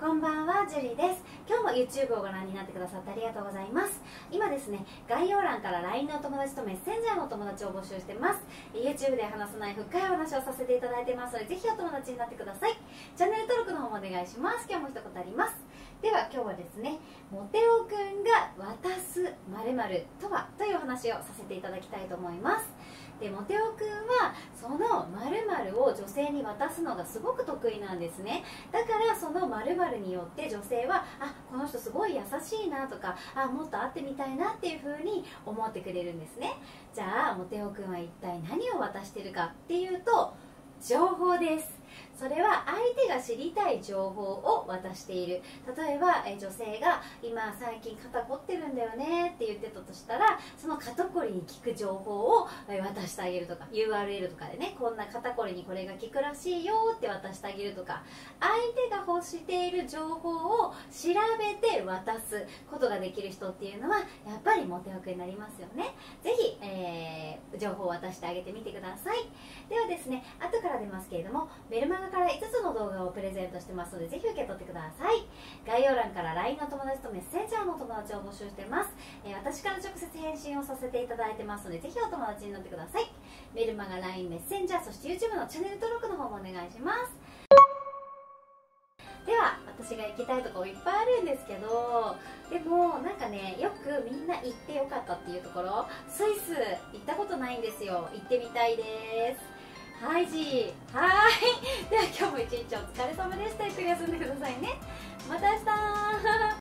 こんばんは、ジュリーです。今日も YouTube をご覧になってくださってありがとうございます。今ですね、概要欄から LINE のお友達とメッセンジャーのお友達を募集してます。YouTube で話さない深いお話をさせていただいてますので、ぜひお友達になってください。チャンネル登録の方もお願いします。今日も一言あります。では今日はですね、モテオくんが渡す〇〇とはというお話をさせていただきたいと思います。でモテオくんはその〇〇を女性に渡すのがすごく得意なんですね。だからその〇〇によって女性はこの人すごい優しいなとかもっと会ってみたいなっていう風に思ってくれるんですね。じゃあモテオくんは一体何を渡してるかっていうと、情報です。それは相手が知りたい情報を渡している。例えば女性が今最近肩凝ってるんだよねって言ってたとしたら、その肩こりに効く情報を渡してあげるとか、 URL とかでね、こんな肩こりにこれが効くらしいよって渡してあげるとか、相手が欲している情報を調べて渡すことができる人っていうのはやっぱりモテオくんになりますよね。ぜひ、情報を渡してあげてみてください。ではですね、後から出ますけれども、メルマガから5つの動画をプレゼントしてますので、ぜひ受け取ってください。概要欄から LINE の友達とメッセンジャーの友達を募集してます。私から直接返信をさせていただいてますので、ぜひお友達になってください。メルマガ、LINE、メッセンジャー、そして YouTube のチャンネル登録の方もお願いします。では私が行きたいところいっぱいあるんですけど、でもなんかね、よくみんな行ってよかったっていうところ、スイス行ったことないんですよ。行ってみたいです。はい、はい。では今日も一日お疲れ様でした。ゆっくり休んでくださいね。また明日